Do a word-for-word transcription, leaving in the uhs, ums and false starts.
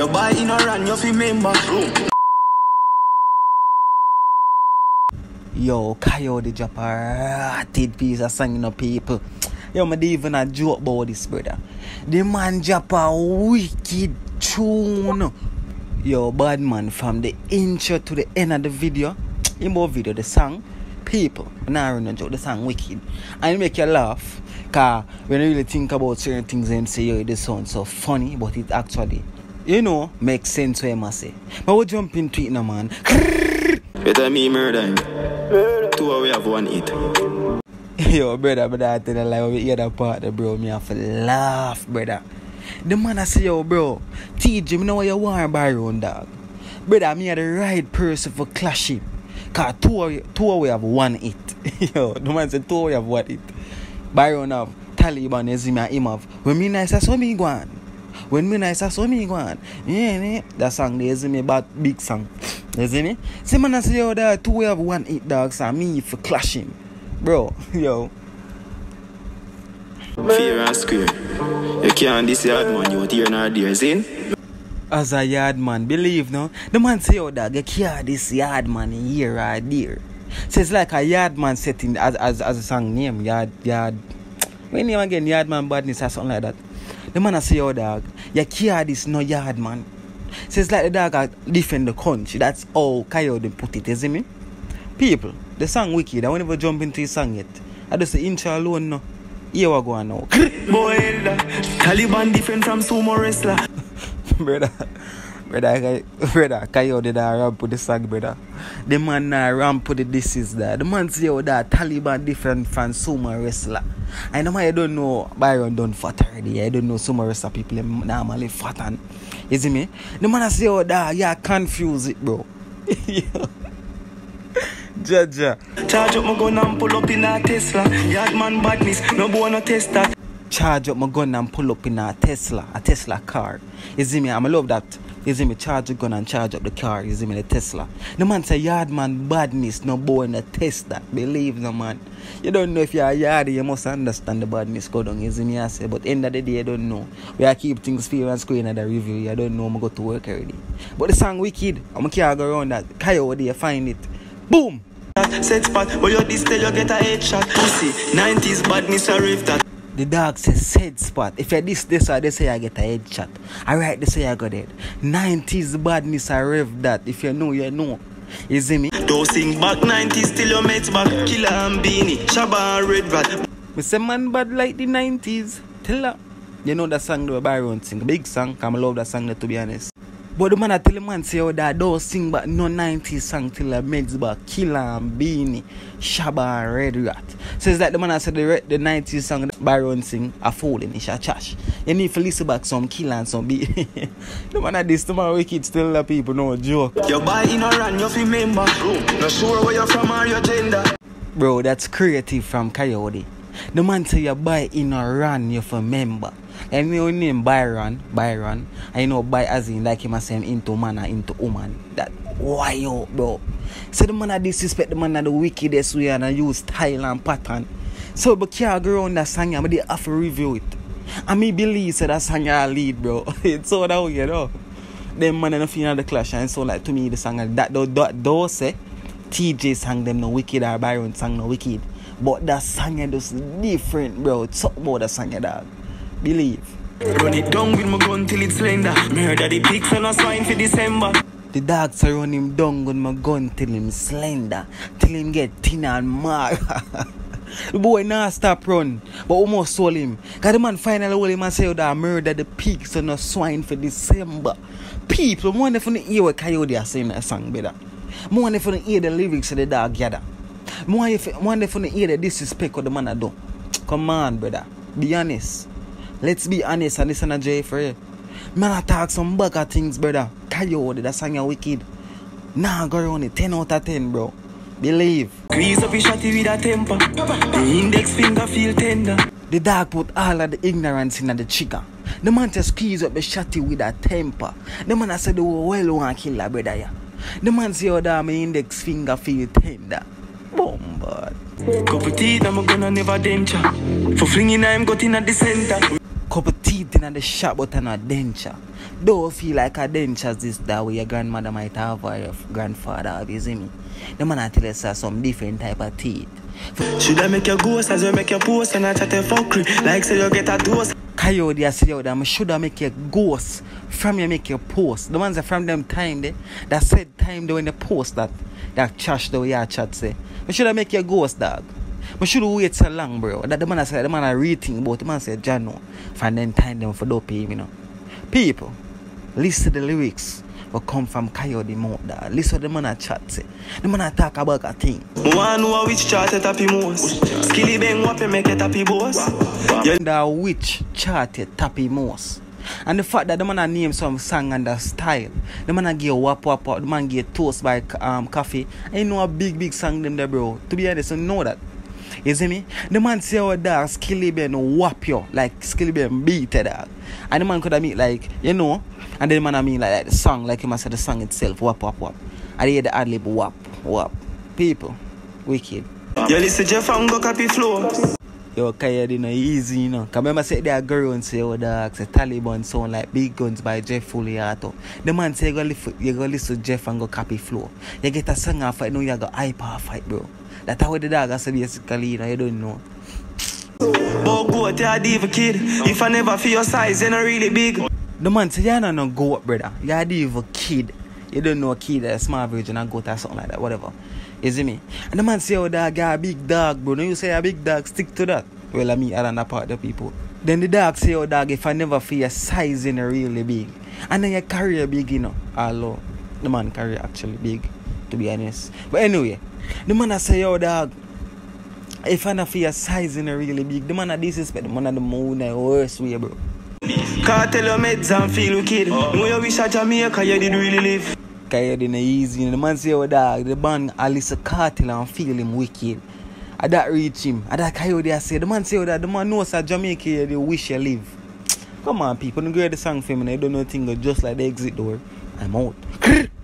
You buy in a run, you feel member. Yo, Kyodi drop a ratted piece of song, you know, people. Yo, me even a joke about this, brother. The man drop a wicked tune. Yo, Badman, from the intro to the end of the video, in more video, the song, people, now I run a joke, the song wicked. And it make you laugh, because when you really think about certain things, them say, yo, this sounds so funny, but it actually, you know, makes sense what I must say. But we'll jump into it now, man. Better me murder. Two we have one hit. Yo, brother, brother, I tell you, like, when we hear that part, bro, me have to laugh, brother. The man I say, yo, bro, T J, me know what you want, Byron, dog. Brother, me are the right person for clash him. Because two, two we have one hit. Yo, the man said two we have one hit. Byron have Taliban, Ezime, and him have. When me nice, that's what me go on. When me nice, that's what me go on. Yeah, yeah. That song, the Ezime, bad, big song. You see me? See, man, I say, yo, there two we have one hit, dog, so me for clash him. Bro, yo. Fear and square. You can't this Yaadman, you here nor there, see? As a Yaadman, believe no? The man say, yo, dog, you can't this Yaadman here or there. So it's like a Yaadman setting as as as a song name, Yard Yard. When name again, Yaadman Badness or something like that. The man say, yo, dog, you can't this no Yaadman. So it's like the dog are defend the country. That's how Kyodi put it, you see me? People, the song wicked. I won't even jump into the song yet. I just the intro alone no. Here we go now. Boy, Taliban different from sumo wrestler. brother, brother, brother, Kyodi da ramp with the song, brother. The man na ramp with the this is that. The man say, oh, that Taliban different from sumo wrestler. I know I don't know Byron done fat already. I don't know sumo wrestler people normally fat and you see me? The man say, oh, that yeah, confuse it, bro. Jaja. Charge up my gun and pull up in a Tesla. Yaadman Badness, no boy no test that. Charge up my gun and pull up in a Tesla, a Tesla car. You see me? I love that. You see me? Charge the gun and charge up the car. You see me? The Tesla. The man say Yaadman Badness, no boy no test that. Believe no man. You don't know if you're a yardie, you must understand the badness go down. You see me? I say, but end of the day, you don't know. We are keep things fair and square in the review. I don't know. I'm go to work already. But the song wicked. I'm can't go around that. Kyodi, you find it. Boom. Set spot, but you this tell you get a headshot. Pussy, nineties badness a rave that. The dog says set spot. If you this this or they say I get a headshot. Alright, they say I got it. nineties badness a rev that. If you know, you know. You see me? Don't sing back nineties till your mates back. Killer and Beanie, Shabba and Red Rat. Me say man bad like the nineties. Tell her. You know that song the Byron sing. Big song. I love that song, to be honest. But the man I tell the man say, oh, that don't sing back no nineties song till the meds back. Killer and Beanie, Shabba and Red Rat. So it's like the man I said the, the nineties song Byron sing a falling, it's a trash. You need to listen back some Killer and some Beanie. The man at this tomorrow wicked still the people no joke. You buy in a run, you feel member. Not sure where you're from or your gender. Bro, that's creative from Kyodi. The man say you buy in a run, you for member. And you name Byron, Byron, and you know by as in like him as him into man or into woman. That why yo, bro? So the man a disrespect the man a the wickedest way and I use style and pattern. So but can't go around that song, but they have to review it. And me believe so that song a lead, bro. It's so that way, you know. Them man and feel the clash and so like to me the song that do that do say T J sang them no wicked or Byron sang no wicked. But that song is different, bro. It's something about the song, dog. Believe. Run it down with my gun till it's slender. Murder the pigs and a swine for December. The dogs are run him down with my gun till him slender. Till him get thin and mad. The boy now stop run. But almost sold him. Cause the man finally hold him and say that murder the pigs and a swine for December. People, more than for the hear what Kyodi are saying that song, brother. More than for the hear the lyrics of the dog gather. More than for the hear the disrespect what the man a do. Come on, brother. Be honest. Let's be honest and listen to Jay for you. Man, I talk some bugger things, brother. Kyodi, that song you wicked. Nah, go around it. ten out of ten, bro. Believe. Squeeze up his shotty with a temper. The index finger feel tender. The dog put all of the ignorance in the trigger. The man just squeeze up the shotty with a temper. The man I said, oh, well, one killer, brother. Yeah. The man say, oh, that my index finger feel tender. Boom, bud. Couple teeth, I'm gonna never danger. For flinging, I'm got in at the center. Couple teeth teeth in the shop but not denture. Don't feel like a denture this that way your grandmother might have or your grandfather have, you see me? The man I tell us uh, some different type of teeth. Should I make your ghost as you make your post and I chat a fuckery like say you get a dose? Kyodi, I say yo that I should have make your ghost from you make your post. The ones that from them time there that said time there when they post that that trash the way your chat say. I should have make your ghost dog. I should wait so long, bro. That the man I said the man I reading about the man said Jano from them time them for dope him, you know. People, listen to the lyrics will come from Kyodi mouth dog. Listen to the man I chat say. The man I talk about a thing. One know which chart it happy most. Skilly bang whopping make it happy boss. You know which chart it happy most. And the fact that the man name some song and the style, the man give wap wap wap, the man give toast by um coffee. I know a big big song them there, bro. To be honest, you know that. You see me? The man say oh dog Skilly Ben whap you like Skilly Ben beat it dog. And the man could have mean like, you know, and then the man I mean like, like the song, like he must say the song itself, whap whap whap. I hear the ad lib whap whap. People, wicked. You listen Jeff and go copy flow. Yo, Kyodi no easy, you know. Cause remember say there girl and say oh dog, say Taliban sound like Big Guns by Jeff Fuliato. The man say you go listen, you go listen to Jeff and go copy flow. You get a song and fight, now you go hyper fight, bro. That's how the dog has basically, you know, you don't know. Oh, go to a diva kid. If I never feel your size, you're not really big. The man say, you're not no go up, brother. You're a diva kid. You don't know a kid, a small virgin, and go to something like that, whatever. You see me? And the man say, oh, dog, you're a big dog, bro. Now you say a big dog, stick to that. Well, I mean, I don't know part of the people. Then the dog say, oh, dog, if I never feel your size, you're really big. And then you carry a big, you know. Hello. The man carry actually big, to be honest. But anyway. The man I say, yo dog, if I not feel your size in a really big, the man I disrespect the man at the moon in the worst way, bro. Can't tell your meds and feel wicked. Know you wish at Jamaica you did really live. Kyodi no easy. The man say, yo dog, the man Alice Cartel and feel him wicked. I that reach him. I that Kyodi I say, the man say, yo that the man knows that Jamaica you they wish you live. Come on people, don't go hear the song for me. I don't know thing just like the exit door. I'm out.